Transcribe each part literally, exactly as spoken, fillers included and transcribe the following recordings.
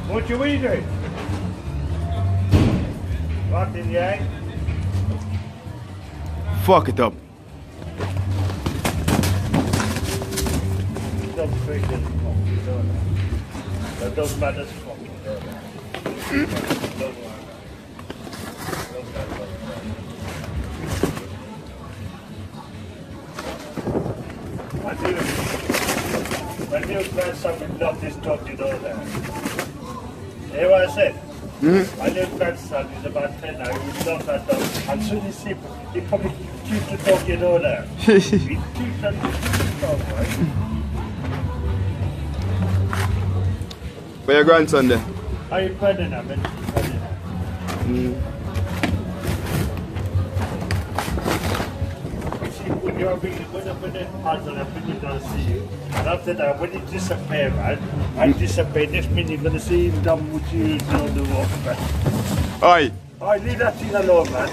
What you doing? What in the eye? Fuck it up. Don't break this fuck, you know that. That don't matter fuck, you know that. Don't worry. I knew, I knew grandson would love this dog, you know that. Hear what I said? Mm-hmm. My little grandson is about ten now, he would love that dog. And soon as he, he probably keep the dog, you know that. He keeps that dog, right? Where your grandson there? How you finding that, man? Mm. When you're being, when I'm in the husband, I'm really gonna see you. And after that, when you disappear, man, I disappear. Next minute, you're gonna see him done with you on the walk, man. Aye. Aye, leave that thing alone, man.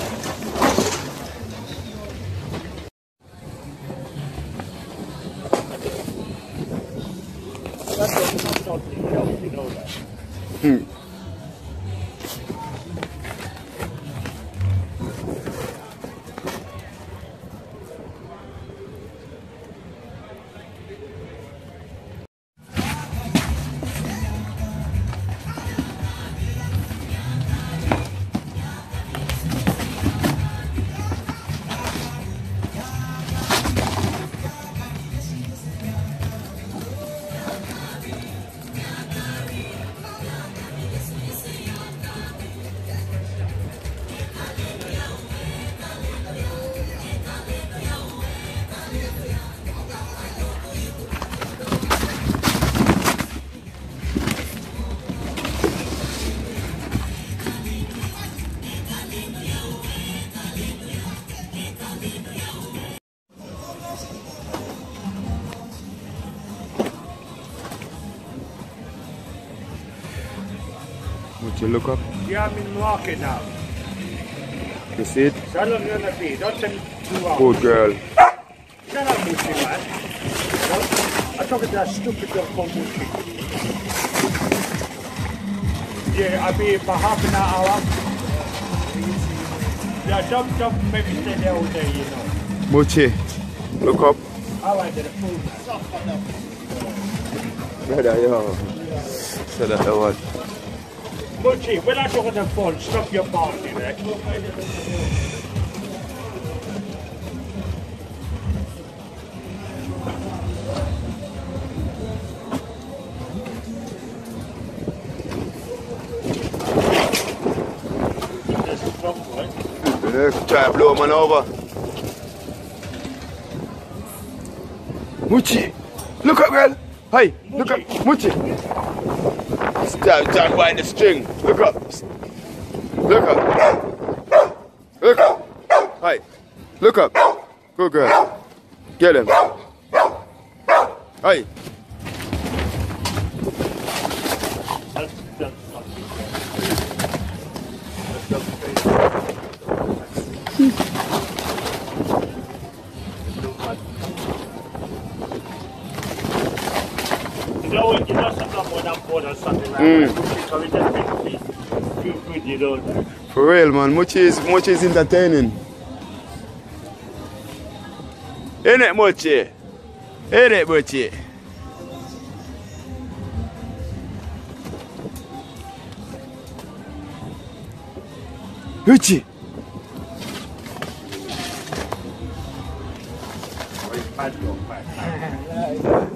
That's not something you know that. Hmm. Would you look up? Yeah, I'm in the market now. You see it? So how long you gonna be? Don't tell me two hours. Good girl. Shut up, Mushi, man. No? I'm talking to that stupid dog called Mushi. Yeah, I'll be here for half an hour. Yeah, don't, don't make me stay there all day, you know. Muchi, look up. I like the food, man. Brother, yo. So that the what? Muchi, when I talk on the phone, stop your party, right? Try to blow man over. Muchi, look up, girl. Hey, look up, Muchi. Stand, stand by the string. Look up. Look up. Look up. Hey, look up. Good girl. Get him. Hey. You know, you know something when I'm bored or something like Mm. that. So we just make me feel good, you know that. For real, man. Muchi is, Muchi is entertaining. Ain't it, Muchi? Ain't it, Muchi? Muchi. Bad dog, bad.